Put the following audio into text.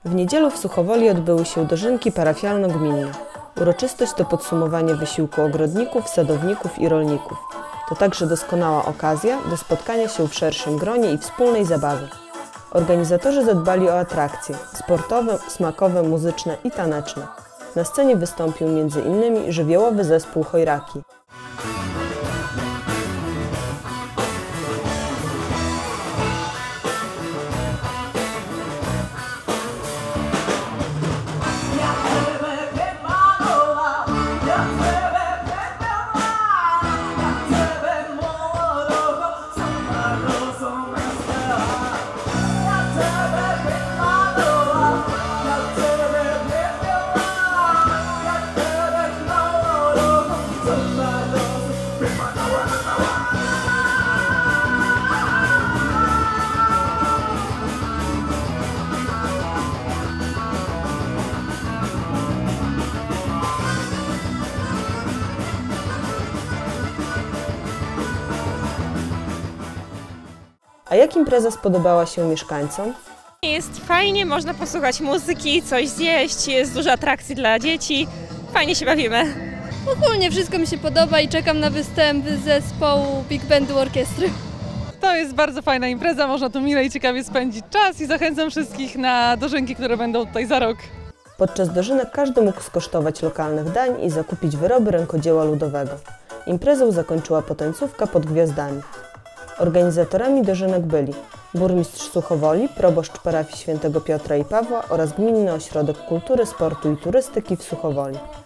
W niedzielę w Suchowoli odbyły się dożynki parafialno-gminne. Uroczystość to podsumowanie wysiłku ogrodników, sadowników i rolników. To także doskonała okazja do spotkania się w szerszym gronie i wspólnej zabawy. Organizatorzy zadbali o atrakcje sportowe, smakowe, muzyczne i taneczne. Na scenie wystąpił m.in. żywiołowy zespół Chojraki. A jak impreza spodobała się mieszkańcom? Jest fajnie, można posłuchać muzyki, coś zjeść, jest dużo atrakcji dla dzieci, fajnie się bawimy. Ogólnie wszystko mi się podoba i czekam na występy zespołu Big Bandu Orkiestry. To jest bardzo fajna impreza, można tu mile i ciekawie spędzić czas i zachęcam wszystkich na dożynki, które będą tutaj za rok. Podczas dożynek każdy mógł skosztować lokalnych dań i zakupić wyroby rękodzieła ludowego. Imprezę zakończyła potańcówka pod gwiazdami. Organizatorami dożynek byli burmistrz Suchowoli, proboszcz parafii Świętego Piotra i Pawła oraz Gminny Ośrodek Kultury, Sportu i Turystyki w Suchowoli.